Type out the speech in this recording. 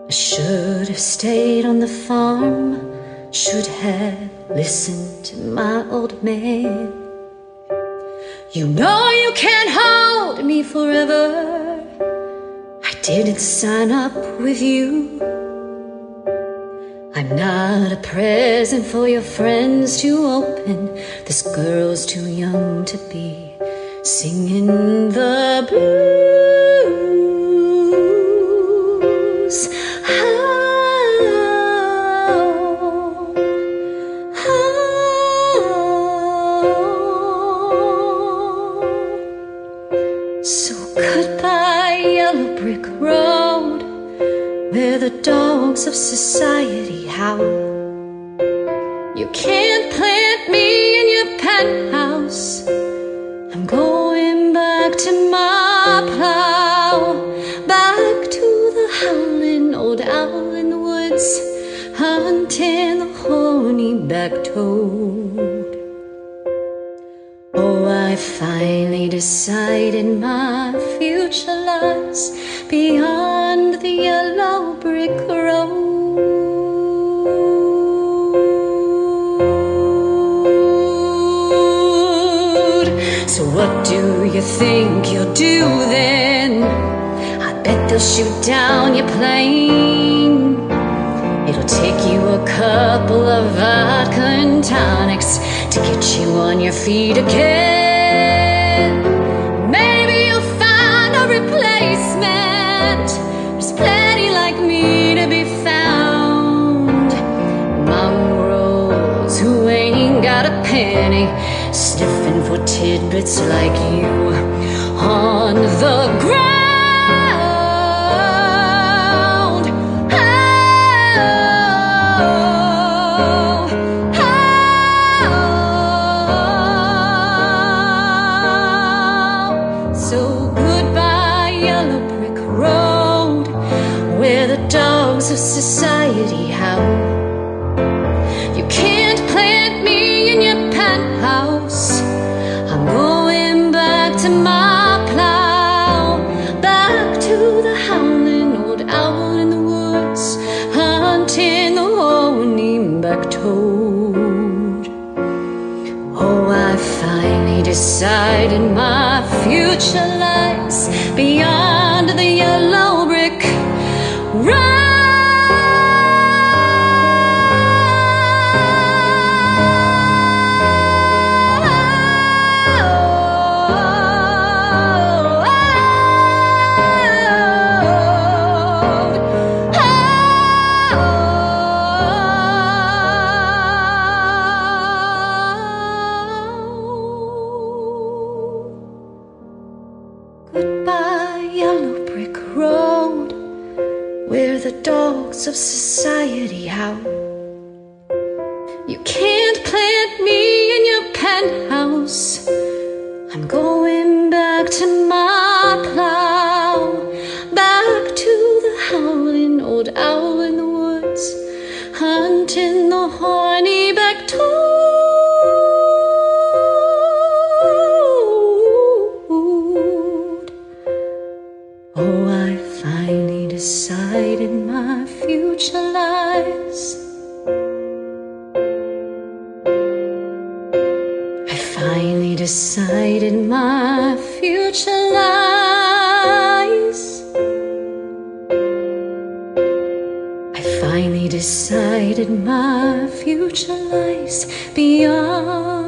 I should have stayed on the farm, should have listened to my old man. You know you can't hold me forever, I didn't sign up with you. I'm not a present for your friends to open. This girl's too young to be singing the blues. So goodbye, yellow brick road, where the dogs of society howl. You can't plant me in your penthouse, I'm going back to my plow, back to the howling old owl in the woods, hunting the horny back-toed. Oh, I finally decided my future lies beyond the yellow brick road. So what do you think you'll do then? I bet they'll shoot down your plane. It'll take you a couple of vodka and tonics to get you on your feet again. Maybe you'll find a replacement. There's plenty like me to be found. Mongrels who ain't got a penny, sniffing for tidbits like you on the ground. So goodbye, yellow brick road, where the dogs of society howl. You can't plant me in your penthouse, I'm going back to my plow, back to the howling old owl in the woods, hunting the horny back-toed. Oh, I finally decided my future lies beyond the yellow brick road. Goodbye, yellow brick road, where the dogs of society howl. You can't plant me in your penthouse, I'm going back to my plow, back to the howling old owl in the woods, hunting the horny back-toed. Oh, I finally decided my future lies. I finally decided my future lies. I finally decided my future lies beyond